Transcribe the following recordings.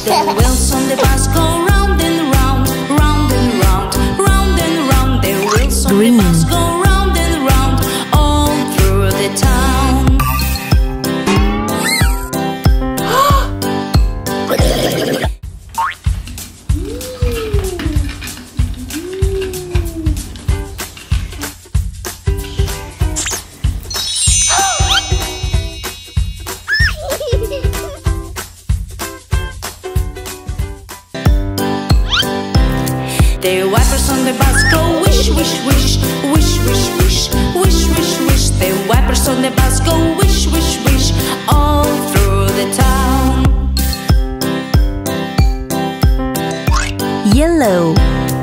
The wheels on the bus go round and round, round and round, round and round. The wheels on the bus go round and round all through the town. The wipers on the bus go wish, wish, wish, wish, wish, wish, wish, wish, wish. The wipers on the bus go wish, wish, wish all through the town. Yellow.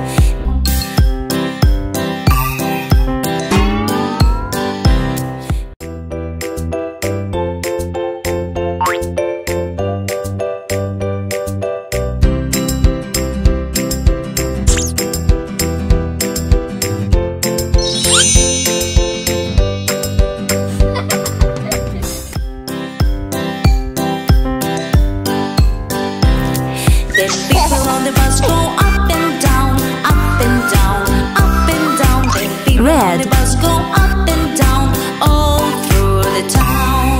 The people on the bus go up and down, up and down, up and down. The people on the bus go up and down all through the town.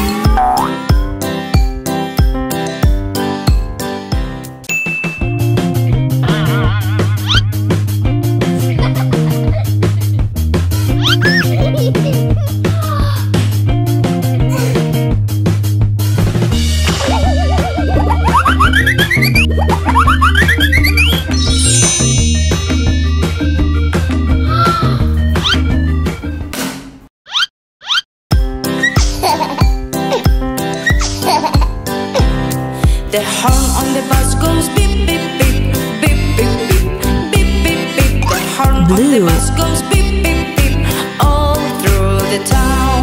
The horn on the bus goes beep, beep, beep, beep, beep, beep, beep, beep, beep. The horn on the bus goes beep, beep, beep all through the town.